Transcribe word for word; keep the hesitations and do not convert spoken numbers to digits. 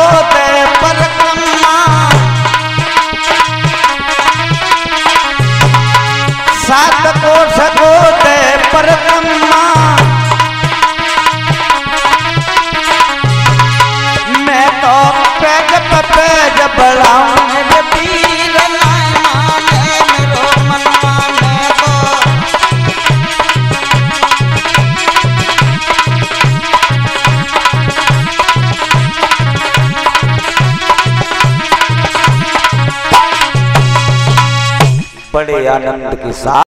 दे परकम्मा, सात को सगो दे परकम्मा, मैं तो पैज पैज बढ़ाऊं मेरे पीर नाय माने मेरो मनवा में को। बड़े आनंद के साथ